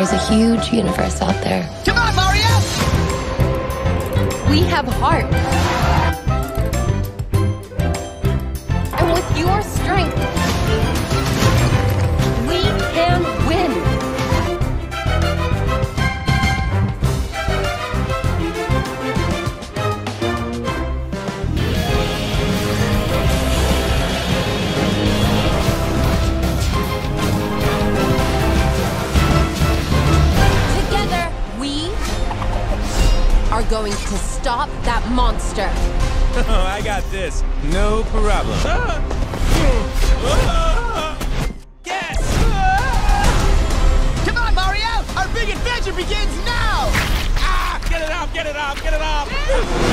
There's a huge universe out there. Come on, Mario! We have heart. And with your strength, we can win. Together, we are going to stop that monster. I got this. No problem. Yes! Come on, Mario! Our big adventure begins now! Ah! Get it off! Get it off! Get it off!